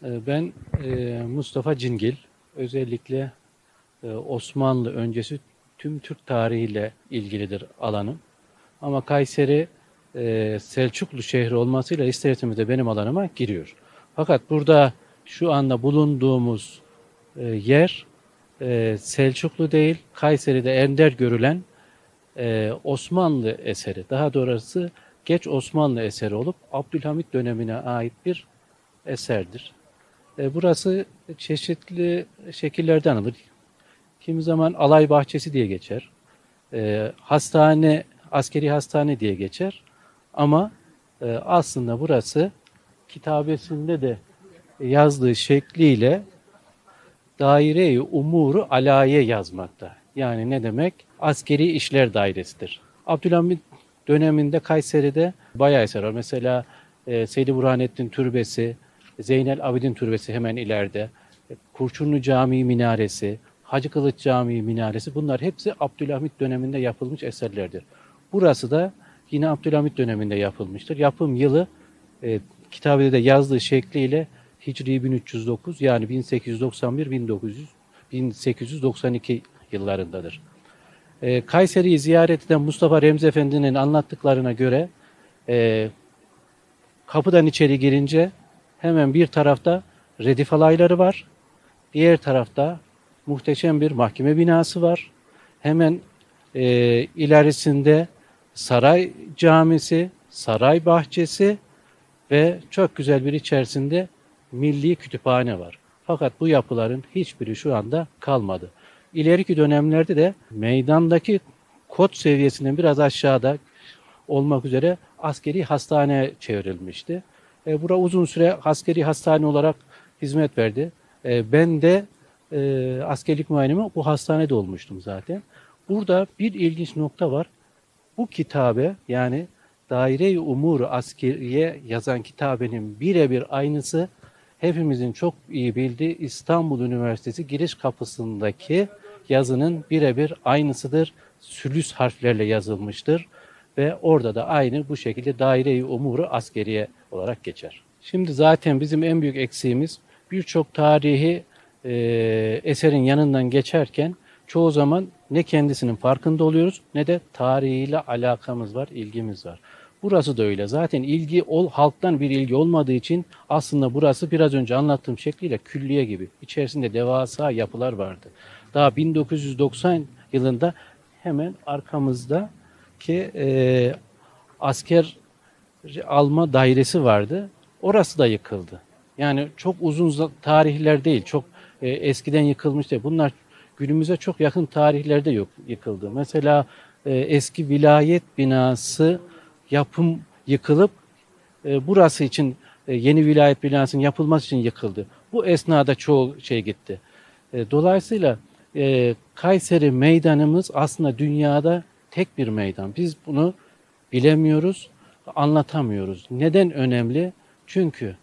Ben Mustafa Cingil, özellikle Osmanlı öncesi tüm Türk tarihiyle ilgilidir alanım. Ama Kayseri Selçuklu şehri olmasıyla ister istemez de benim alanıma giriyor. Fakat burada şu anda bulunduğumuz yer Selçuklu değil, Kayseri'de ender görülen Osmanlı eseri. Daha doğrusu geç Osmanlı eseri olup Abdülhamit dönemine ait bir eserdir. Burası çeşitli şekillerden alır. Kimi zaman alay bahçesi diye geçer. Hastane, askeri hastane diye geçer. Ama aslında burası kitabesinde de yazdığı şekliyle daire-i umuru alaye yazmakta. Yani ne demek? Askeri işler dairesidir. Abdülhamit döneminde Kayseri'de bayağı eser var. Mesela Seydi Burhanettin Türbesi, Zeynel Abidin Türbesi hemen ileride, Kurşunlu Camii Minaresi, Hacı Kılıç Camii Minaresi, bunlar hepsi Abdülhamit döneminde yapılmış eserlerdir. Burası da yine Abdülhamit döneminde yapılmıştır. Yapım yılı kitabede de yazdığı şekliyle Hicri 1309, yani 1891-1892 yıllarındadır. Kayseri'yi ziyaret eden Mustafa Remzi Efendi'nin anlattıklarına göre kapıdan içeri girince hemen bir tarafta redif alayları var. Diğer tarafta muhteşem bir mahkeme binası var. Hemen ilerisinde saray camisi, saray bahçesi ve çok güzel bir içerisinde milli kütüphane var. Fakat bu yapıların hiçbiri şu anda kalmadı. İleriki dönemlerde de meydandaki kod seviyesinden biraz aşağıda olmak üzere askeri hastane çevrilmişti. Bura uzun süre askeri hastane olarak hizmet verdi. Ben de askerlik muayenemi bu hastanede olmuştum zaten. Burada bir ilginç nokta var. Bu kitabe, yani Daire-i Umur-u Askeriye yazan kitabenin birebir aynısı hepimizin çok iyi bildiği İstanbul Üniversitesi giriş kapısındaki yazının birebir aynısıdır. Sülüs harflerle yazılmıştır ve orada da aynı bu şekilde Daire-i Umur-u Askeriye olarak geçer. Şimdi zaten bizim en büyük eksiğimiz birçok tarihi eserin yanından geçerken çoğu zaman ne kendisinin farkında oluyoruz ne de tarihiyle alakamız var, ilgimiz var. Burası da öyle. Zaten halktan bir ilgi olmadığı için aslında burası biraz önce anlattığım şekliyle külliye gibi. İçerisinde devasa yapılar vardı. Daha 1990 yılında hemen arkamızdaki asker alma dairesi vardı. Orası da yıkıldı. Yani çok uzun tarihler değil, çok eskiden yıkılmış değil. Bunlar günümüze çok yakın tarihlerde yıkıldı. Mesela eski vilayet binası yapım yıkılıp burası için yeni vilayet binasının yapılması için yıkıldı. Bu esnada çoğu şey gitti. Dolayısıyla Kayseri meydanımız aslında dünyada tek bir meydan. Biz bunu bilemiyoruz, anlatamıyoruz. Neden önemli? Çünkü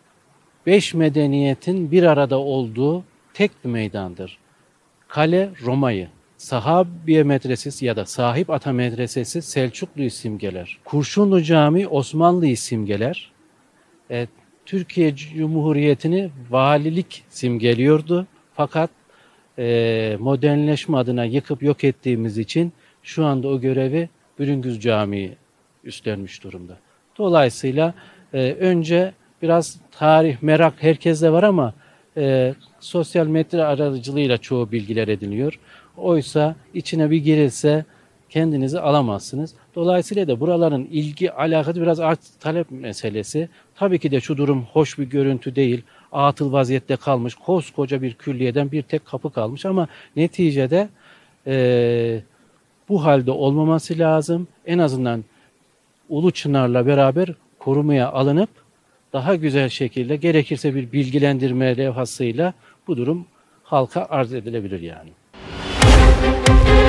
5 medeniyetin bir arada olduğu tek bir meydandır. Kale Roma'yı, Sahabiye Medresesi ya da Sahip Ata Medresesi Selçuklu'yu simgeler. Kurşunlu Camii Osmanlı'yı simgeler. Türkiye Cumhuriyeti'ni valilik simgeliyordu. Fakat modernleşme adına yıkıp yok ettiğimiz için şu anda o görevi Bülüngüz Camii üstlenmiş durumda. Dolayısıyla önce biraz tarih, merak herkeste var ama sosyal medya aracılığıyla çoğu bilgiler ediniyor. Oysa içine bir girilse kendinizi alamazsınız. Dolayısıyla da buraların ilgi alakası biraz arz talep meselesi. Tabii ki de şu durum hoş bir görüntü değil. Atıl vaziyette kalmış koskoca bir külliyeden bir tek kapı kalmış ama neticede bu halde olmaması lazım. En azından Ulu Çınar'la beraber korumaya alınıp daha güzel şekilde gerekirse bir bilgilendirme levhasıyla bu durum halka arz edilebilir yani.